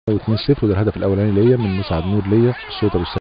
2-0، وده الهدف الاولاني ليا من مسعد نور ليا في الشوط